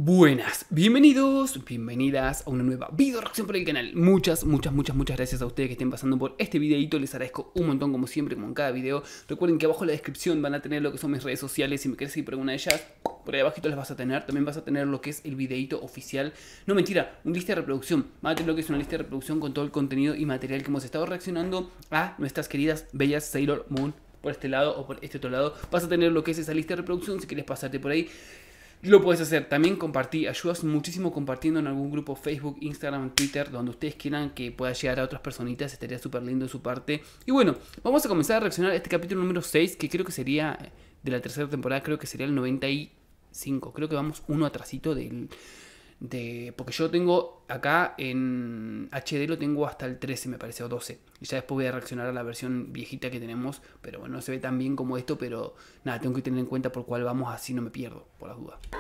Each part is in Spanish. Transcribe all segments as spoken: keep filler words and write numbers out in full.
Buenas, bienvenidos, bienvenidas a una nueva video reacción por el canal. Muchas, muchas, muchas, muchas gracias a ustedes que estén pasando por este videito. Les agradezco un montón como siempre, como en cada video. Recuerden que abajo en la descripción van a tener lo que son mis redes sociales. Si me quieres seguir por alguna de ellas, por ahí abajito las vas a tener. También vas a tener lo que es el videito oficial. No, mentira, una lista de reproducción. Van a tener lo que es una lista de reproducción con todo el contenido y material que hemos estado reaccionando a nuestras queridas bellas Sailor Moon. Por este lado o por este otro lado vas a tener lo que es esa lista de reproducción. Si quieres pasarte por ahí, lo puedes hacer. También compartí, ayudas muchísimo compartiendo en algún grupo Facebook, Instagram, Twitter, donde ustedes quieran que pueda llegar a otras personitas. Estaría súper lindo de su parte. Y bueno, vamos a comenzar a reaccionar a este capítulo número seis, que creo que sería de la tercera temporada. Creo que sería el noventa y cinco. Creo que vamos uno atrasito del... De, porque yo tengo acá en H D, lo tengo hasta el trece, me parece, o doce. Y ya después voy a reaccionar a la versión viejita que tenemos. Pero bueno, no se ve tan bien como esto. Pero nada, tengo que tener en cuenta por cuál vamos, así no me pierdo, por las dudas.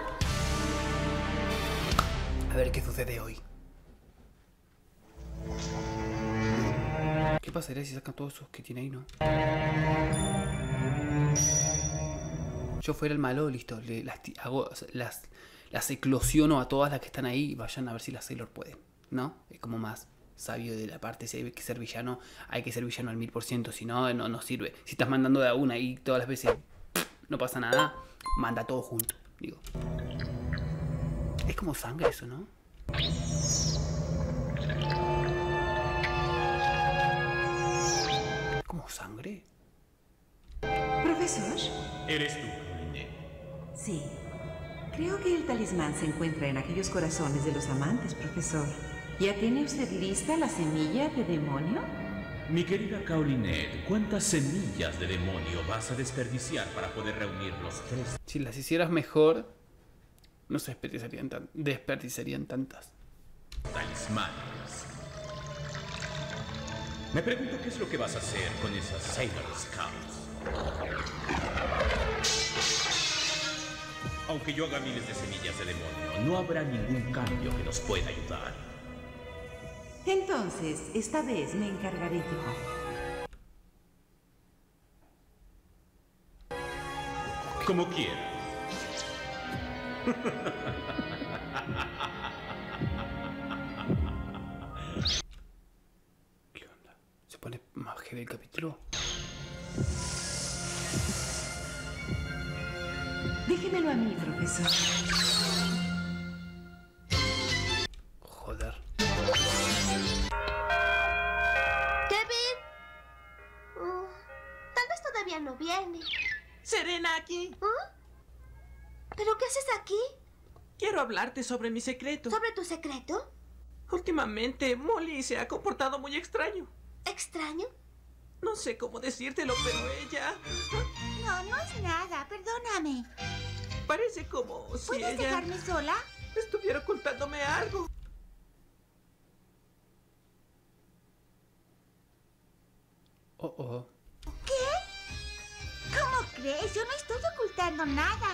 A ver qué sucede hoy. ¿Qué pasaría si sacan todos esos que tiene ahí, no? Yo fuera el malo, listo. Le, las, hago las... Las eclosiono a todas las que están ahí y vayan a ver si las Sailor pueden, ¿no? Es como más sabio de la parte. Si hay que ser villano, hay que ser villano al mil por ciento. Si no, no, no sirve. Si estás mandando de a una y todas las veces no pasa nada, manda todo junto, digo. Es como sangre eso, ¿no? ¿Es como sangre? ¿Profesor? ¿Eres tú, Caroline? Sí. Creo que el talismán se encuentra en aquellos corazones de los amantes, profesor. ¿Ya tiene usted lista la semilla de demonio? Mi querida Caroline, ¿cuántas semillas de demonio vas a desperdiciar para poder reunir los tres? Si las hicieras mejor, no se desperdiciarían, tan, desperdiciarían tantas. Talismanes. Me pregunto qué es lo que vas a hacer con esas Sailor Scouts. Aunque yo haga miles de semillas de demonio, no habrá ningún cambio que nos pueda ayudar. Entonces, esta vez me encargaré yo. Como quieras. ¿Qué onda? ¿Se pone más heavy el capítulo? Déjemelo a mí, profesor. Joder. Kevin. Uh, tal vez todavía no viene. Serena aquí. ¿Ah? ¿Pero qué haces aquí? Quiero hablarte sobre mi secreto. ¿Sobre tu secreto? Últimamente, Molly se ha comportado muy extraño. ¿Extraño? No sé cómo decírtelo, pero ella... No, no es nada, perdóname. Parece como si ¿Puedes ella dejarme sola? estuviera ocultándome algo. Oh, oh. ¿Qué? ¿Cómo crees? Yo no estoy ocultando nada.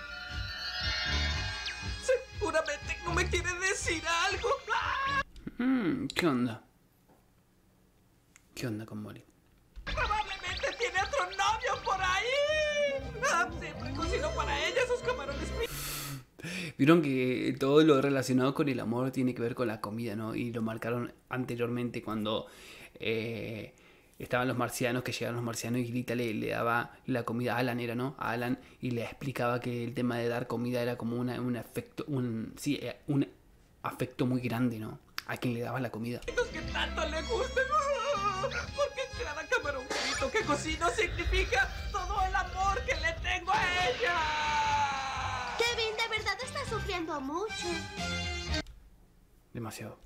Seguramente no me quiere decir algo. Mm, ¿Qué onda? ¿Qué onda con Molly? Probablemente tiene otro novio por ahí. Ah, siempre cocino para ella sus camarones. Vieron que todo lo relacionado con el amor tiene que ver con la comida, ¿no? Y lo marcaron anteriormente cuando eh, estaban los marcianos, que llegaron los marcianos y Grita le, le daba la comida a Alan, era, ¿no? A Alan, y le explicaba que el tema de dar comida era como una, un afecto, un, sí, un afecto muy grande, ¿no? A quien le daba la comida. Los que tanto le gustan. Porque cada camarón frito que cocino significa todo el amor que le tengo a ella. Kevin, de verdad estás sufriendo mucho. Demasiado.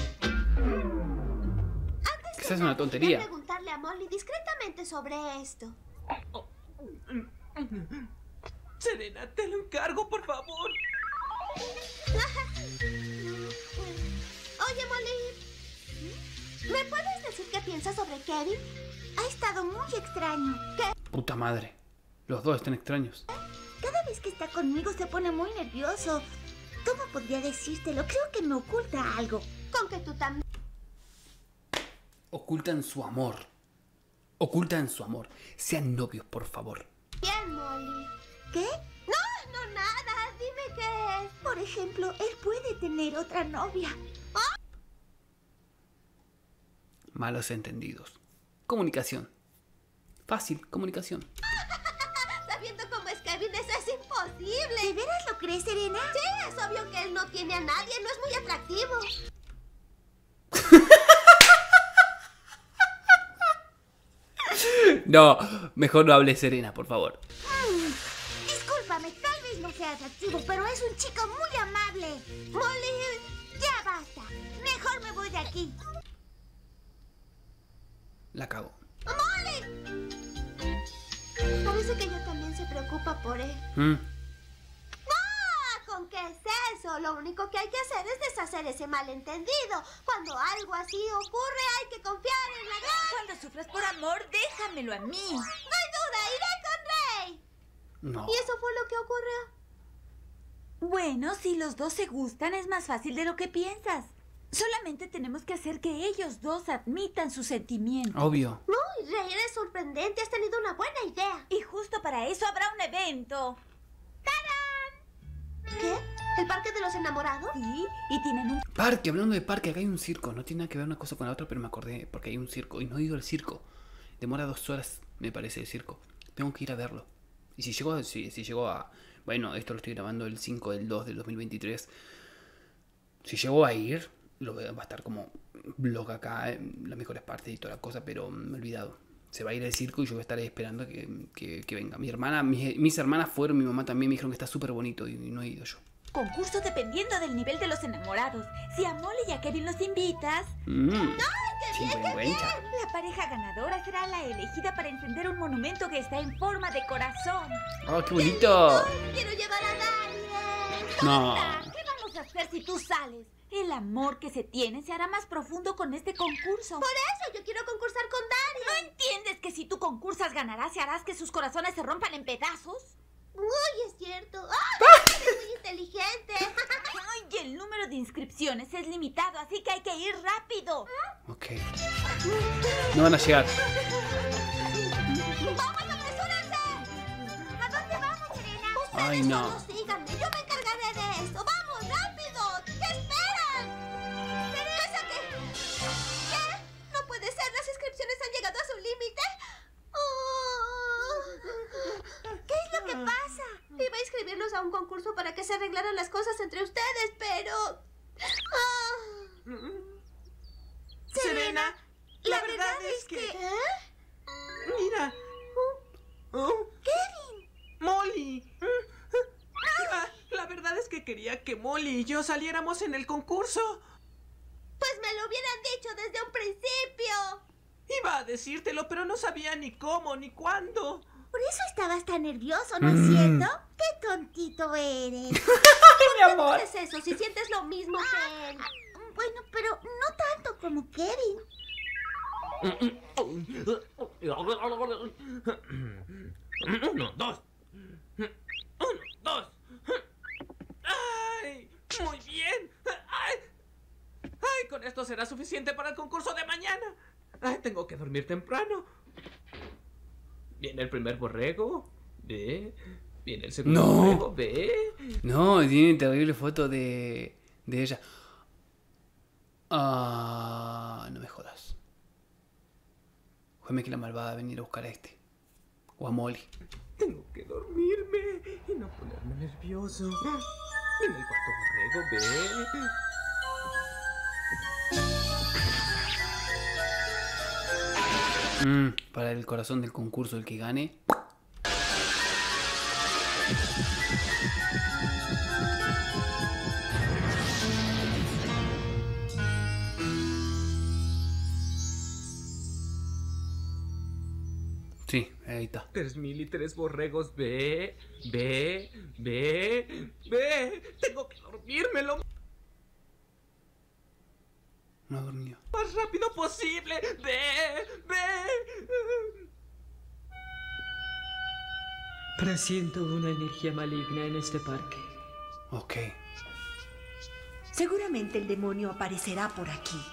Antes Esa es una tontería. Quería preguntarle a Molly discretamente sobre esto. Serena, te lo encargo, por favor. Oye, Molly, ¿me puedes decir qué piensas sobre Kevin? Ha estado muy extraño. Puta madre. Los dos están extraños. Cada vez que está conmigo se pone muy nervioso. ¿Cómo podría decírtelo? Creo que me oculta algo. Con que tú también. Ocultan su amor. Ocultan su amor. Sean novios, por favor. Bien, Molly. ¿Qué? No, no, nada. Dime qué es. Por ejemplo, él puede tener otra novia. Malos entendidos. Comunicación. Fácil, comunicación. Sabiendo cómo es Kevin, eso es imposible. ¿De veras lo crees, Serena? Sí, es obvio que él no tiene a nadie. No es muy atractivo. No, mejor no hable Serena, por favor. Mm, discúlpame, tal vez no sea atractivo, pero es un chico muy amable. Molly, ya basta. Mejor me voy de aquí. La cago. ¡Molly! Parece que ella también se preocupa por él. Mm. ¡Ah! ¿Con qué es eso? Lo único que hay que hacer es deshacer ese malentendido. Cuando algo así ocurre, hay que confiar en la gran... Cuando sufras por amor, déjamelo a mí. No hay duda, iré con Rey. No. ¿Y eso fue lo que ocurrió? Bueno, si los dos se gustan, es más fácil de lo que piensas. Solamente tenemos que hacer que ellos dos admitan sus sentimientos. Obvio. Muy, Rey, eres sorprendente. Has tenido una buena idea. Y justo para eso habrá un evento. ¿Qué? ¿El parque de los enamorados? Sí, y tienen un... Parque, hablando de parque, acá hay un circo. No tiene nada que ver una cosa con la otra, pero me acordé porque hay un circo. Y no he ido al circo. Demora dos horas, me parece, el circo. Tengo que ir a verlo. Y si llego a... Si, si llego a... Bueno, esto lo estoy grabando el cinco del dos del dos mil veintitrés. Si llego a ir, lo va a estar como blog acá, en las mejores partes y toda la cosa, pero me he olvidado. Se va a ir al circo y yo voy a estar ahí esperando que, que, que venga. Mi hermana, mis, mis hermanas fueron, mi mamá también me dijeron que está súper bonito y, y no he ido yo. concurso dependiendo del nivel de los enamorados. Si a Molly y a Kevin los invitas... Mm, ¡Ay, qué bien, qué bien! La pareja ganadora será la elegida para encender un monumento que está en forma de corazón. ¡Oh, qué bonito! ¡Quiero llevar a Daniel! No. ¿Qué vamos a hacer si tú sales? El amor que se tiene se hará más profundo con este concurso. Por eso yo quiero concursar con Daniel. ¿No entiendes que si tú concursas ganarás y harás que sus corazones se rompan en pedazos? Uy, es cierto. ¡Ay, eres muy inteligente! Ay, y el número de inscripciones es limitado, así que hay que ir rápido. Ok. No van a llegar. ¡Vamos, apresúrense! ¿A dónde vamos, Serena? Ustedes Ay, no. solo síganme, yo me encargaré de esto. ¡Vamos, rápido! ¿Qué esperan? ¿Teresa qué? ¿Qué? No puede ser, las inscripciones han llegado a su límite. Oh. ¿Qué es lo que pasa? Iba a inscribirlos a un concurso para que se arreglaran las cosas entre ustedes, pero... Ah. Serena, la verdad es que... ¿Eh? Mira. Oh, ¡Kevin! Molly. Ah, la verdad es que quería que Molly y yo saliéramos en el concurso. Pues me lo hubieran dicho desde un principio. Iba a decírtelo, pero no sabía ni cómo ni cuándo. Por eso estabas tan nervioso, ¿no es Mm. cierto? ¡Qué tontito eres! Mi amor. ¿Qué es eso? Si sientes lo mismo que él. Bueno, pero no tanto como Kevin. Uno, dos. Uno, dos. ¡Ay! Muy bien. ¡Ay! ¡Ay! Con esto será suficiente para el concurso de mañana. ¡Ay! Tengo que dormir temprano. Viene el primer borrego. Ve. Viene el segundo No. borrego. Ve. No, tiene terrible foto de, de ella. Ah, no me jodas. Jódeme que la malvada va a venir a buscar a este. O a Molly. Tengo que dormirme y no ponerme nervioso. Viene el cuarto borrego. Ve. Mm, para el corazón del concurso, el que gane. Sí, ahí está. Tres mil y tres borregos. Ve. Ve. Ve. Ve. Tengo que dormirme lo No ha dormido. más rápido posible. Ve. Ve. Presiento una energía maligna en este parque. Ok. Seguramente el demonio aparecerá por aquí.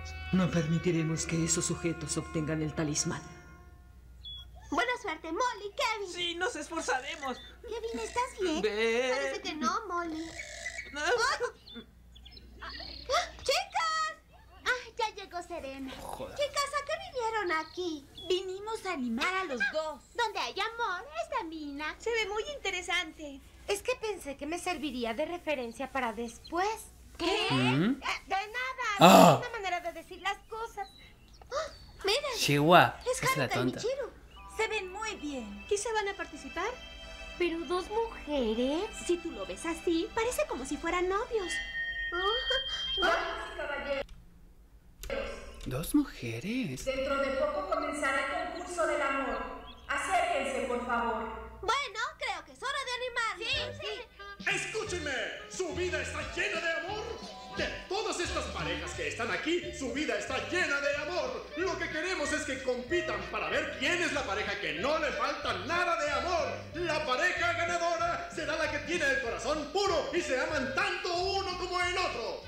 No permitiremos que esos sujetos obtengan el talismán. Buena suerte, Molly. Kevin. Sí, nos esforzaremos. Kevin, ¿estás bien? Ve. Parece que no, Molly. Ah, ¡Ah! ¡Chicas! Ah, ya llegó Serena. Joder. Chicas, ¿a qué vinieron aquí? Vinimos a animar a los dos. Donde hay amor, está Mina. Se ve muy interesante. Es que pensé que me serviría de referencia para después. ¿Qué? ¿Mm? Eh, de nada. Ah. Es una manera de decir las cosas. Miren, Chihuahua. es Esa es la Haruka y tonta. Michiru. Se ven muy bien. ¿Quizá van a participar? Pero dos mujeres, si tú lo ves así, parece como si fueran novios. Dos mujeres. Dentro de poco comenzará el concurso del amor. Acérquense, por favor. Bueno, creo que es hora de animarnos. Sí, sí. ¡Escúchenme! ¿Su vida está llena de amor? De todas estas parejas que están aquí, su vida está llena de amor. Lo que queremos es que compitan para ver quién es la pareja que no le falta nada de amor. La pareja ganadora será la que tiene el corazón puro y se aman tanto uno como el otro.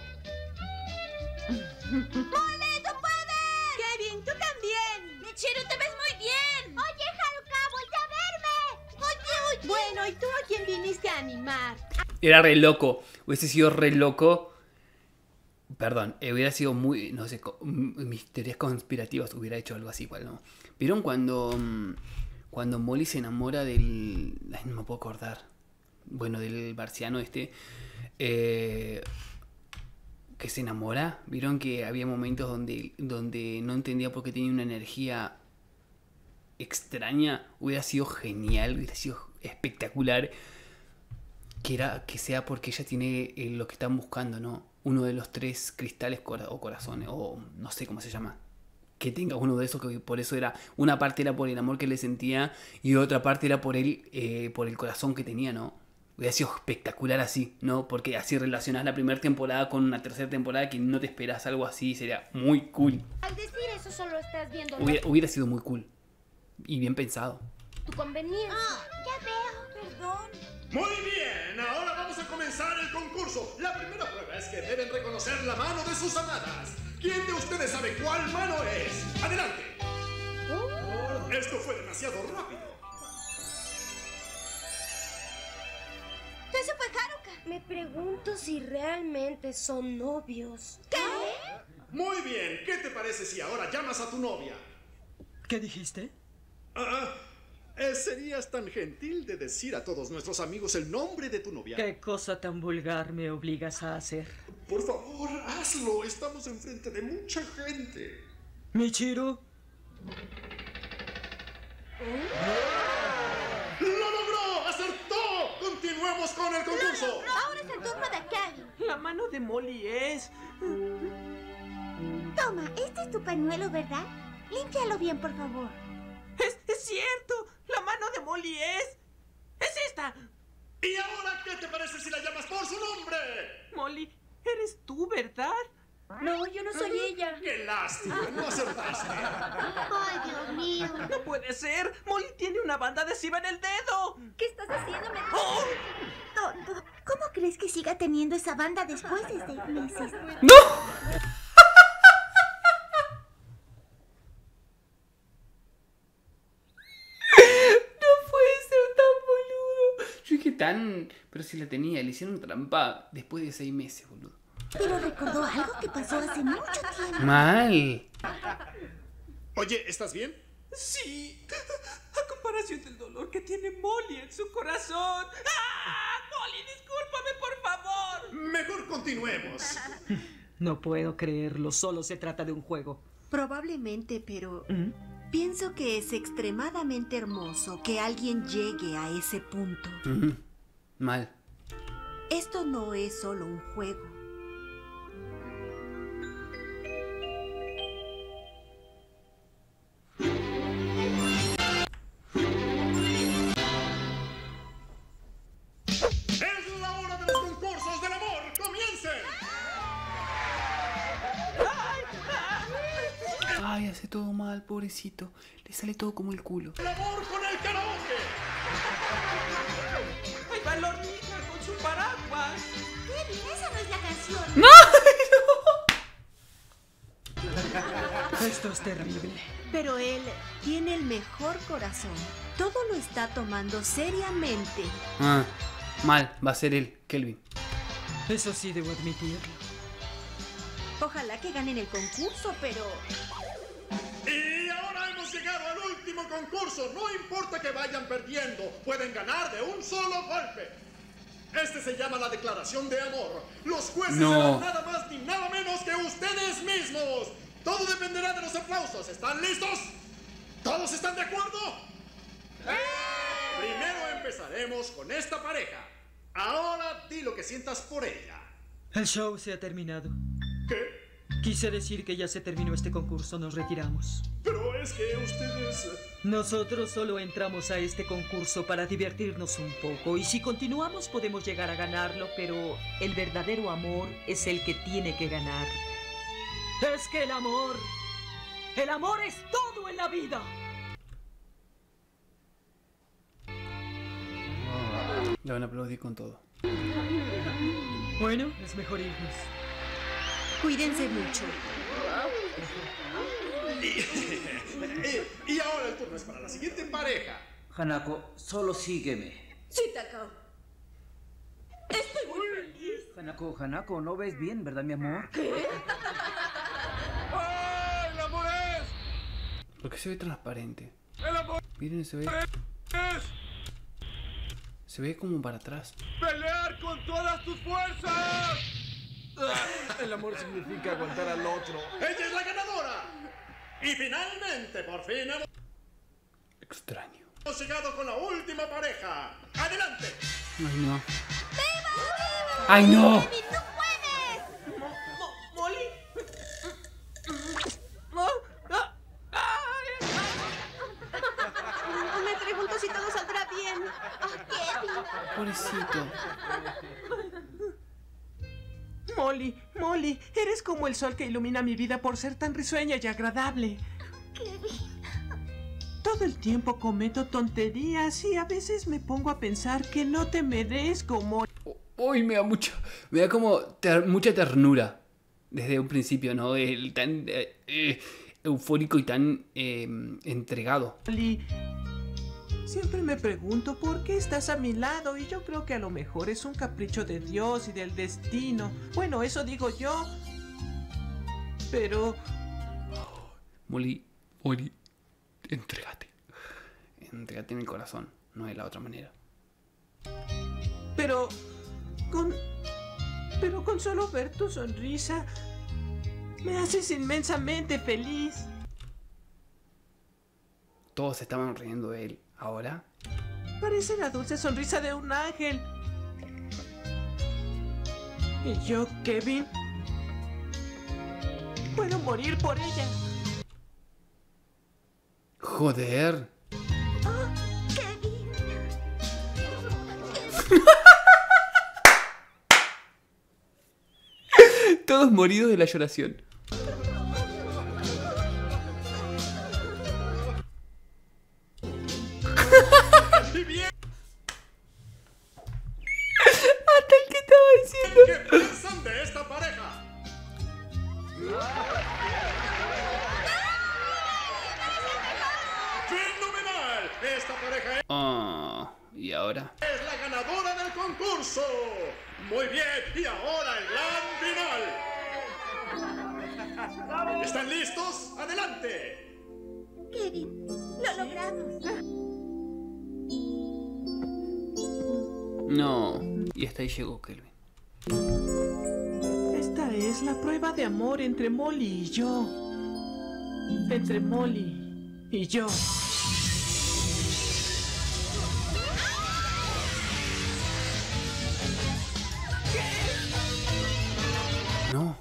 ¡Molly, tú puedes! Kevin, tú también. Michiru, te ves muy bien. Oye, Haruka, vuelve a verme. Oye, oye. Bueno, ¿y tú a quién viniste a animar? Era re loco. Hubiese sido re loco. Perdón, eh, hubiera sido muy, no sé, co- m- mis teorías conspirativas hubiera hecho algo así igual, ¿no? ¿Vieron cuando, mm, cuando Molly se enamora del... Ay, no me puedo acordar. Bueno, del marciano este. Eh, que se enamora. ¿Vieron que había momentos donde, donde no entendía por qué tenía una energía extraña? Hubiera sido genial, hubiera sido espectacular. Que, era, que sea porque ella tiene eh, lo que están buscando, ¿no? Uno de los tres cristales cora- o corazones, o no sé cómo se llama. Que tenga uno de esos, que por eso era... Una parte era por el amor que le sentía y otra parte era por él, eh, por el corazón que tenía, ¿no? Hubiera sido espectacular así, ¿no? Porque así relacionás la primera temporada con una tercera temporada que no te esperas algo así, sería muy cool. Al decir eso solo estás viendo Hubiera, hubiera sido muy cool. Y bien pensado. tu conveniencia. Ah, ya veo. Perdón. Muy bien, ahora vamos a comenzar el concurso. La primera prueba es que deben reconocer la mano de sus amadas. ¿Quién de ustedes sabe cuál mano es? ¡Adelante! Oh, esto fue demasiado rápido. Eso fue Haruka. Me pregunto si realmente son novios. ¿Qué? Muy bien, ¿qué te parece si ahora llamas a tu novia? ¿Qué dijiste? Ah, eh, ¿serías tan gentil de decir a todos nuestros amigos el nombre de tu novia? ¿Qué cosa tan vulgar me obligas a hacer? Por favor, hazlo. Estamos enfrente de mucha gente. Michiru. ¡Lo logró! ¡Acertó! ¡Continuemos con el concurso! Ahora es el turno de Kevin. La mano de Molly es... Toma, este es tu pañuelo, ¿verdad? Límpialo bien, por favor. Es, es cierto. La mano de Molly es... Es esta. ¿Y ahora qué te parece si la llamas por su nombre? Molly, eres tú, ¿verdad? No, yo no soy ella. ¡Qué lástima! ¡No acertaste! Ay, Dios mío. No puede ser. Molly tiene una banda adhesiva en el dedo. ¿Qué estás haciéndome? ¡Oh! Tonto, ¿cómo crees que siga teniendo esa banda después de seis meses? ¡No! No puede ser tan boludo. Yo dije tan... Pero si la tenía, le hicieron trampa después de seis meses, boludo. Pero recordó algo que pasó hace mucho tiempo. Mal. Oye, ¿estás bien? Sí. A comparación del dolor que tiene Molly en su corazón. ¡Ah! Molly, discúlpame, por favor. Mejor continuemos. No puedo creerlo, solo se trata de un juego. Probablemente, pero ¿Mm? pienso que es extremadamente hermoso que alguien llegue a ese punto. Ujú. Mal. Esto no es solo un juego. ¡Es la hora de los concursos del amor! ¡Comiencen! Ay, hace todo mal, pobrecito. Le sale todo como el culo. ¡El amor con el karaoke! Ahí va la hormiga con su paraguas. Kevin, esa no es la canción. ¡No! Esto es terrible. Pero él tiene el mejor corazón. todo lo está tomando seriamente. Ah, mal, va a ser él, Kelvin. Eso sí debo admitirlo. Ojalá que ganen el concurso, pero... Y ahora hemos llegado al último concurso. No importa que vayan perdiendo, pueden ganar de un solo golpe. Este se llama la declaración de amor. Los jueces No. serán nada más ni nada menos que ustedes mismos. Todo dependerá de los aplausos. ¿Están listos? ¿Todos están de acuerdo? Primero empezaremos con esta pareja. Ahora di lo que sientas por ella. El show se ha terminado. ¿Qué? Quise decir que ya se terminó este concurso, nos retiramos. Pero es que ustedes... Nosotros solo entramos a este concurso para divertirnos un poco y si continuamos podemos llegar a ganarlo, pero el verdadero amor es el que tiene que ganar. Es que el amor, el amor es todo en la vida. Le van a aplaudir con todo. Bueno, es mejor irnos. Cuídense mucho. Y, y ahora el turno es para la siguiente pareja. Hanako, solo sígueme. Sí, Takao. Estoy muy feliz. Hanako, Hanako, no ves bien, ¿verdad, mi amor? ¿Qué? ¡Ah, el amor es! ¿Por qué se ve transparente? ¡El amor Miren, se ve... es! Se ve como para atrás. ¡Pelear con todas tus fuerzas! El amor significa aguantar al otro. ¡Ella es la ganadora! Y finalmente, por fin, hemos Extraño. llegado con la última pareja. ¡Adelante! Ay, no. ¡Ay, no! ¡Kevin, tú puedes! Mo- Mo- ¿Molly? Me pregunto si todo saldrá bien. Pobrecito. Molly, Molly, eres como el sol que ilumina mi vida por ser tan risueña y agradable. Todo el tiempo cometo tonterías y a veces me pongo a pensar que no te merezco, Molly. Uy, me da mucho... Me da como ter- mucha ternura. Desde un principio, ¿no? El tan eh, eh, eufórico y tan eh, entregado. Molly, siempre me pregunto por qué estás a mi lado y yo creo que a lo mejor es un capricho de Dios y del destino. Bueno, eso digo yo. Pero... Molly, Molly, entrégate. Entrégate en el corazón, no de la otra manera. Pero... Con... Pero con solo ver tu sonrisa... Me haces inmensamente feliz. Todos estaban riendo de él. Ahora... Parece la dulce sonrisa de un ángel. Y yo, Kevin... Puedo morir por ella. Joder. Oh, Kevin. Todos moridos de la lloración. Hasta el que estaba diciendo. ¿Qué piensan de esta pareja? ¡Fenomenal! Esta pareja es... Oh, ¿y ahora? es la ganadora del concurso. Muy bien, y ahora el gran final. ¿Están listos? ¡Adelante! Kevin, lo logramos. No. Y hasta ahí llegó Kelvin. Esta es la prueba de amor entre Molly y yo. Entre Molly y yo. No.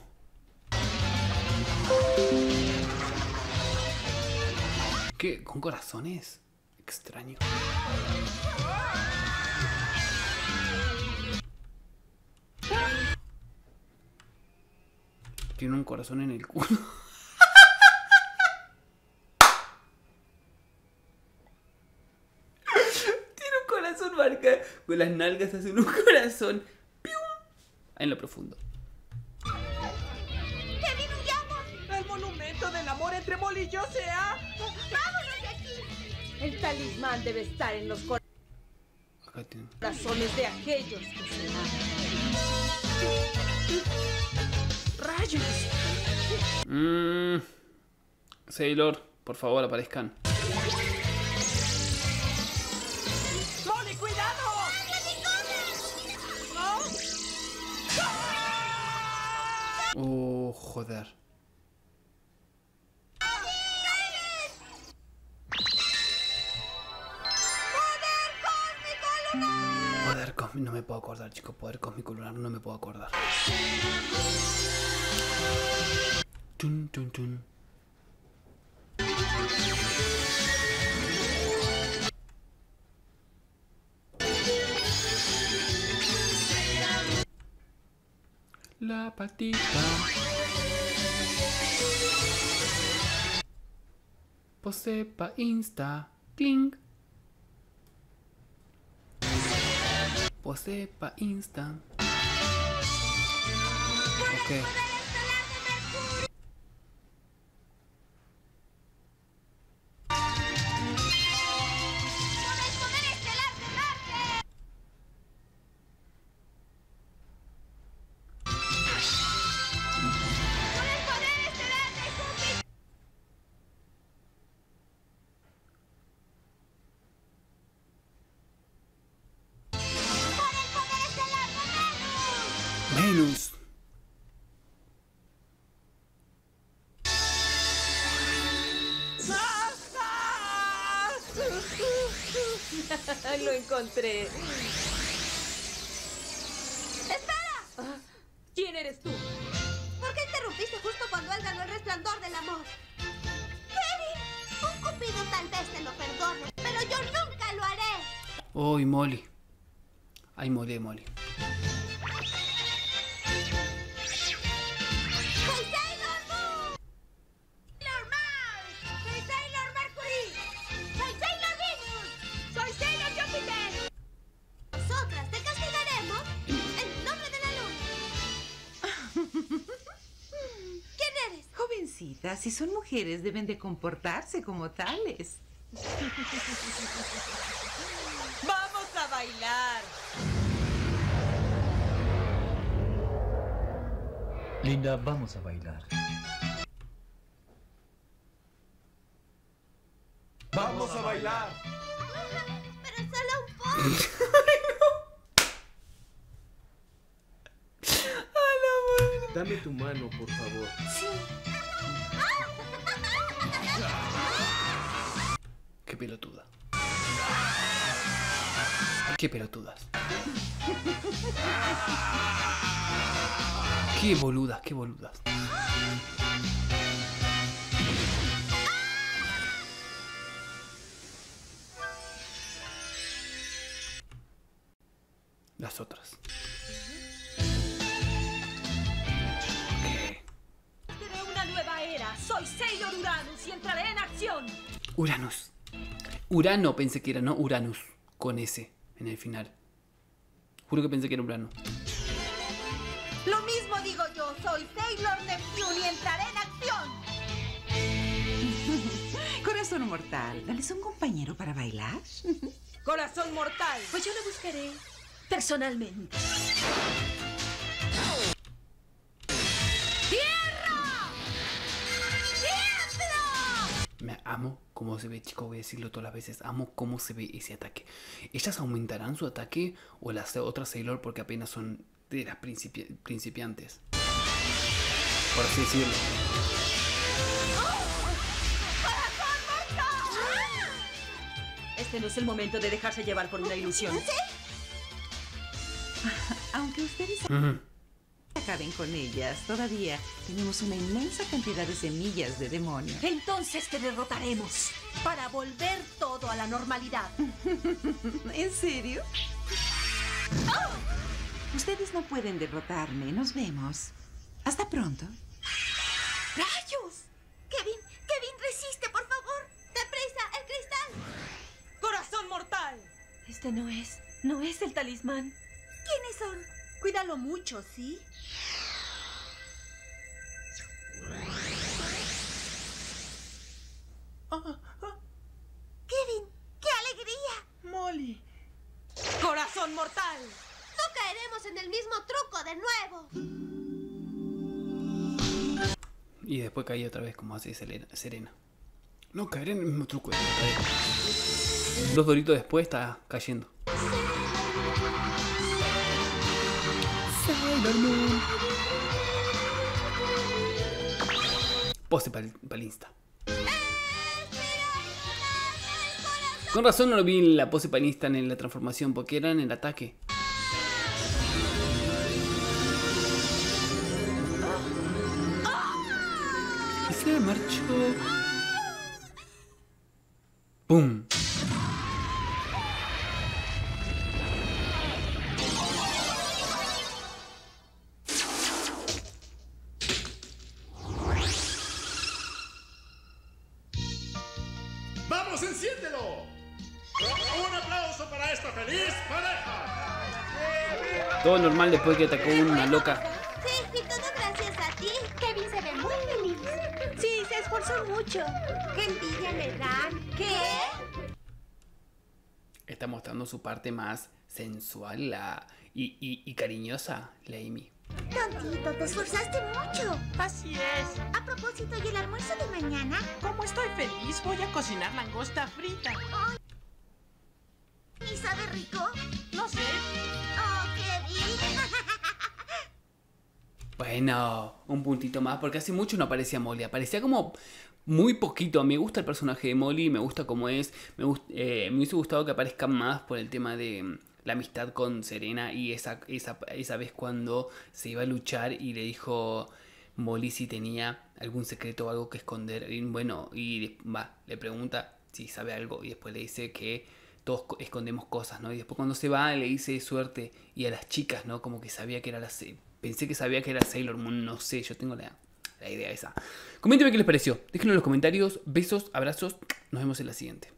¿Qué? ¿Con corazones? Extraño. Tiene un corazón en el culo. Tiene un corazón marca. Con las nalgas hacen un corazón. ¡Pium! En lo profundo. ¡Kevin, huyamos! El monumento del amor entre Molly y yo se ha... ¡Vámonos de aquí! El talismán debe estar en los cor- Acá tiene. corazones de aquellos que se aman. ¡Rayos! Mmm. Sailor, por favor, aparezcan. ¡Molly, cuidado! Oh, joder. Poder cósmico, no me puedo acordar, chicos. Poder cósmico lunar, no me puedo acordar. Chun, chun, chun. La patita. Pose pa Insta. Clink. Pose pa Insta. Ok. Venus. Lo encontré. ¡Espera! ¿Quién eres tú? ¿Por qué interrumpiste justo cuando él ganó el resplandor del amor? Kevin, un cupido tal vez te lo perdone, pero yo nunca lo haré. Oh, y Molly. Ay, Molly, Molly. ¡Soy Sailor Moon! ¡Sailor Mars! ¡Soy Sailor Mercury! ¡Soy Sailor Venus! ¡Soy Sailor Júpiter! Nosotras te castigaremos en nombre de la luna. ¿Quién eres? Jovencitas, si son mujeres deben de comportarse como tales. ¡Vamos a bailar! Linda, vamos a bailar. ¡Vamos a bailar! Pero solo un poco. Dame tu mano, por favor. Qué pelotuda. Qué pelotudas. Qué boludas, qué boludas. Las otras. Seré una nueva era. Soy Sailor Uranus y entraré en acción. Uranus. Urano pensé que era, no Uranus. Con S en el final. Juro que pensé que era Urano. Lo mismo digo yo, soy Sailor Neptune y entraré en acción. Corazón mortal, ¿dales un compañero para bailar? Corazón mortal. Pues yo lo buscaré personalmente. ¡Tierra! ¡Tierra! Me amo cómo se ve, chicos. Voy a decirlo todas las veces. Amo cómo se ve ese ataque. ¿Ellas aumentarán su ataque o las otras Sailor porque apenas son de las principi principiantes? Por así decirlo. Este no es el momento de dejarse llevar por una ilusión. Aunque ustedes Uh-huh. acaben con ellas, todavía tenemos una inmensa cantidad de semillas de demonio. Entonces te derrotaremos para volver todo a la normalidad. ¿En serio? Ustedes no pueden derrotarme. Nos vemos. Hasta pronto. ¡Rayos! Kevin, Kevin, resiste, por favor. ¡Deprisa, el cristal! ¡Corazón mortal! Este no es, no es el talismán. ¿Quiénes son? Cuídalo mucho, ¿sí? Kevin, corazón mortal. No caeremos en el mismo truco de nuevo. Y después caí otra vez como hace Serena. No caeré en el mismo truco. Dos doritos después está cayendo. Sailor Moon. Pose para el Insta. Con razón no lo vi en la pose para el Insta en la transformación, porque era en el ataque. Y se marchó. ¡Pum! ¡Vamos, enciéndelo! ¡Un aplauso para esta feliz pareja! Todo normal después que atacó una loca. Sí, y todo gracias a ti. Kevin se ve muy feliz. Sí, se esforzó mucho. ¡Qué envidia me dan! ¿Qué? Está mostrando su parte más sensual la, y, y, y cariñosa, la Amy. Tontito, te esforzaste mucho. Así es. A propósito, ¿y el almuerzo de mañana? Como estoy feliz, voy a cocinar langosta frita. Oh, ¿y sabe rico? No sé. Oh, Kevin. Bueno, un puntito más, porque hace mucho no aparecía Molly. Aparecía como muy poquito. Me gusta el personaje de Molly, me gusta cómo es. Me, gust eh, me hubiese gustado que aparezca más por el tema de la amistad con Serena y esa, esa, esa vez cuando se iba a luchar y le dijo Molly si tenía algún secreto o algo que esconder. Y bueno, y va, le pregunta si sabe algo y después le dice que todos escondemos cosas, ¿no? Y después cuando se va le dice suerte y a las chicas, ¿no? Como que sabía que era la... Pensé que sabía que era Sailor Moon, no sé, yo tengo la, la idea esa. Coméntenme qué les pareció, déjenlo en los comentarios, besos, abrazos, nos vemos en la siguiente.